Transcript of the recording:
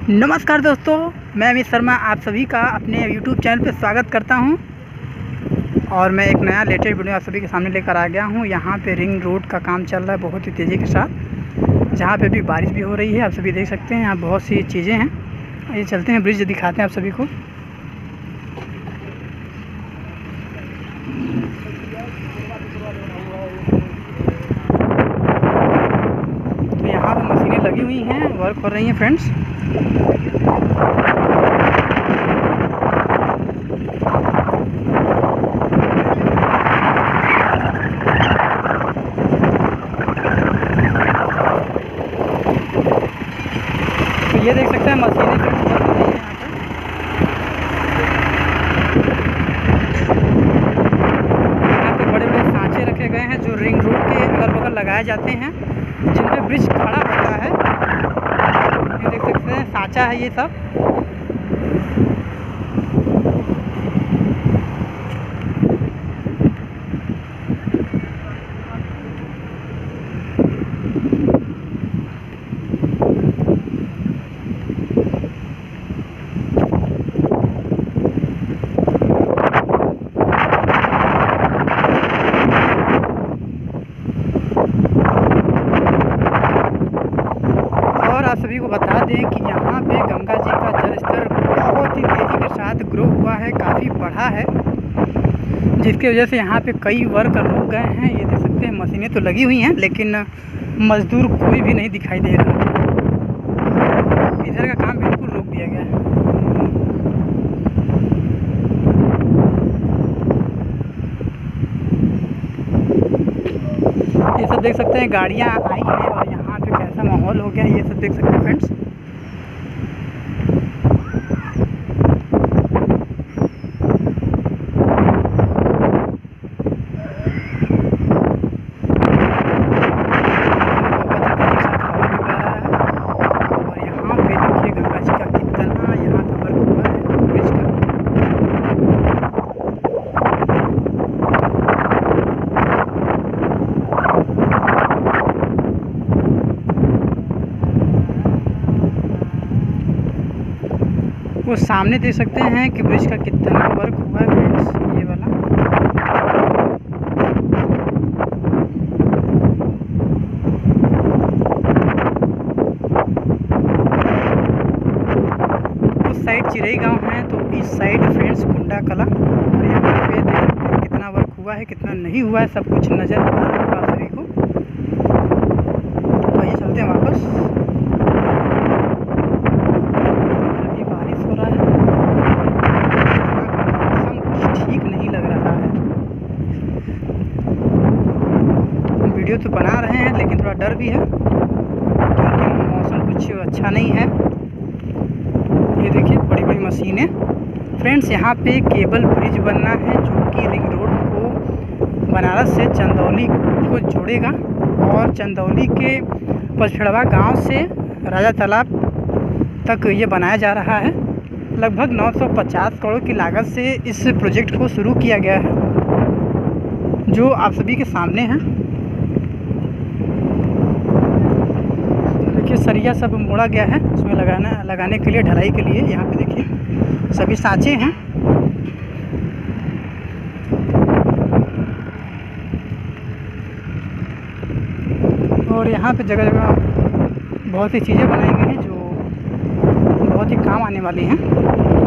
नमस्कार दोस्तों, मैं अमित शर्मा आप सभी का अपने YouTube चैनल पर स्वागत करता हूं। और मैं एक नया लेटेस्ट वीडियो आप सभी के सामने लेकर आ गया हूं। यहां पे रिंग रोड का काम चल रहा है बहुत ही तेज़ी के साथ। जहां पे भी बारिश भी हो रही है, आप सभी देख सकते हैं। यहाँ बहुत सी चीज़ें हैं। ये चलते हैं, ब्रिज दिखाते हैं आप सभी को। तो यहाँ पर मशीनें लगी हुई हैं, वर्क हो रही हैं फ्रेंड्स। तो ये देख सकते हैं मशीनें फ्रेंड्स चल रही हैं यहाँ पे बड़े बड़े सांचे रखे गए हैं जो रिंग रोड के अगल बगल लगाए जाते हैं, जिन पे ब्रिज खड़ा होता है। ये देख सकते हैं सांचा है ये सब। आप सभी को बता दें कि यहाँ पे गंगा जी का जलस्तर बहुत ही तेज़ी के साथ ग्रो हुआ है, काफ़ी बढ़ा है, जिसकी वजह से यहाँ पे कई वर्क रुक गए हैं। ये देख सकते हैं मशीनें तो लगी हुई हैं लेकिन मज़दूर कोई भी नहीं दिखाई दे रहा है। इधर का काम बिल्कुल रोक दिया गया है। ये सब देख सकते हैं गाड़ियाँ आई हैं और यहाँ पे कैसा माहौल हो गया है, ये सब देख सकते हैं फ्रेंड्स। और यहाँ पे देखिए गंगा जी का कितना यहाँ पे वर्क हुआ है ब्रिज का। वो सामने देख सकते हैं कि ब्रिज का कितना वर्क हुआ है फ्रेंड्स, ये वाला। उस साइड चिरई गांव है तो इस साइड फ्रेंड्स कुंडा कला। और यहाँ पे देख सकते हैं कितना वर्क हुआ है कितना नहीं हुआ है, सब कुछ नज़र आ रहा होगा आप सभी को। तो आइए चलते हैं वापस। वीडियो तो बना रहे हैं लेकिन थोड़ा डर भी है क्योंकि मौसम कुछ अच्छा नहीं है। ये देखिए बड़ी बड़ी मशीनें फ्रेंड्स। यहाँ पे केबल ब्रिज बनना है जो कि रिंग रोड को बनारस से चंदौली को जोड़ेगा। और चंदौली के पचफेड़वा गांव से राजा तालाब तक ये बनाया जा रहा है। लगभग 950 करोड़ की लागत से इस प्रोजेक्ट को शुरू किया गया है, जो आप सभी के सामने है। देखिए सरिया सब मोड़ा गया है उसमें लगाने के लिए, ढलाई के लिए। यहाँ पे देखिए सभी सांचे हैं। और यहाँ पे जगह जगह बहुत सी चीज़ें बनाई गई हैं जो बहुत ही काम आने वाली हैं।